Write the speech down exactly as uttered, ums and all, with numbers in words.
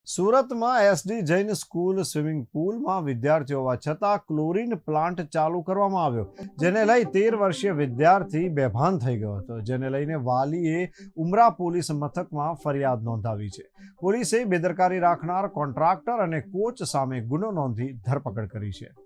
सूरत में SD Jain school swimming pool में विद्यार्थीओ होवा छतां क्लोरीन प्लांट चालू करवामां आव्यो, जेने लई तेर वर्षीय विद्यार्थी बेभान थई गयो हतो, जेने लईने वालीए उमरा पोलीस मथक में फरियाद नोंधावी छे। पोलीसे बेदरकारी राखनार कोन्ट्राक्टर अने कोच सामे गुनो नोंधी धरपकड़ करी छे।